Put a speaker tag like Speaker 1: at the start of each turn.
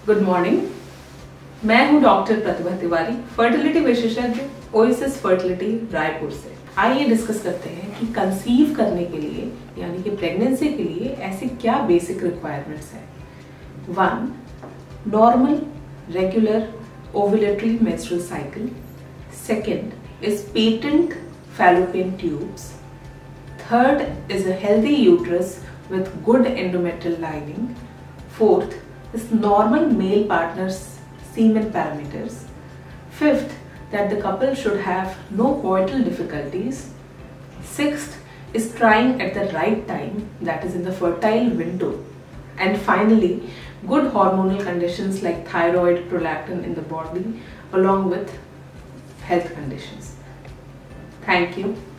Speaker 1: Good morning. मैं हूं doctor Pratibha Tiwari, fertility विशेषज्ञ, ओएसिस फर्टिलिटी रायपुर से। आइए डिस्कस करते हैं कि कंसीव करने के लिए यानी कि प्रेगनेंसी के लिए ऐसी क्या बेसिक रिक्वायरमेंट्स हैं। 1. Normal regular ovulatory menstrual cycle. Second is patent fallopian tubes. Third is a healthy uterus with good endometrial lining. Fourth is normal male partner's semen parameters. Fifth, that the couple should have no coital difficulties. Sixth is trying at the right time, that is in the fertile window. And finally, good hormonal conditions like thyroid, prolactin in the body along with health conditions. Thank you.